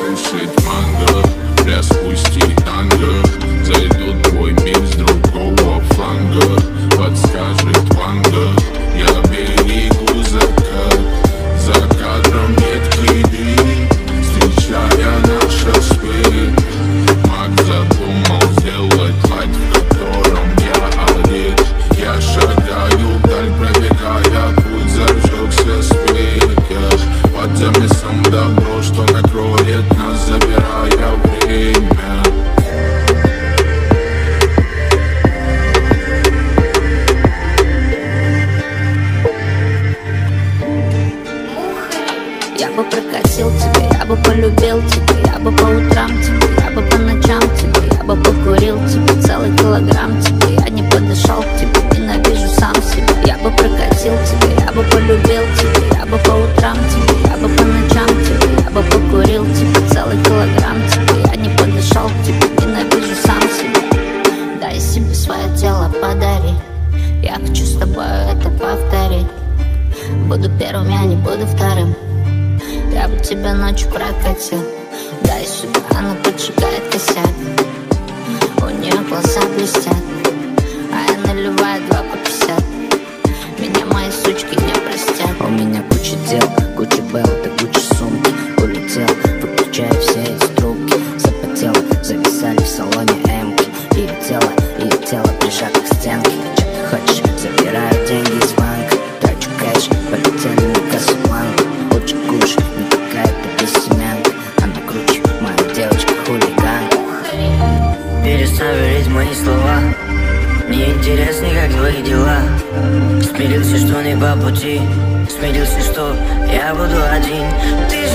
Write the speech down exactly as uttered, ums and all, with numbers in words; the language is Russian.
слушать манго, распусти танго. Зайду в твой мир с другого фланга, подскажет Ванга. Я берегу закат, за кадром меткий дым, встречая наш рассвет. Маг задумал сделать лайт, в котором я одет. Я шагаю вдаль, пробегая путь, зажегся свет. Под замесом добро, что накроет нас, забирая время. Я бы прокатил тебя, я бы полюбил тебя, я бы по утрам тебе, я бы по ночам тебе, я бы покурил тебе целый килограмм тебе, я не подошел к тебе, ненавижу сам себя. Я бы прокатил тебя, я бы полюбил тебя, я бы по утрам тебе, я бы по ночам тебе, я бы покурил тебе целый килограмм тебе, я не подошел к тебе, ненавижу сам себя. Дай себе свое тело, подари, я хочу с тобой это повторить. Буду первым, я не буду вторым, я бы тебя ночью прокатил. Дай сюда, она поджигает косяк, у нее глаза блестят, а я наливаю два по пятьдесят. Меня мои сучки не простят. У меня куча дел, куча бел, да куча сумки. Улетел, выключая все эти трубки. Запотела, зависали в салоне эмки. И тело, и тело прижато к стенке. Че ты хочешь? Забираю деньги из банка, трачу кэш, полетели на Касабланку. Лучше куш, не какая-то бессемянка, она круче, моя девочка хулиганка. Перестань верить в мои слова, мне интересно, как твои дела. Смирился, что не по пути, смирился, что я буду один. Ты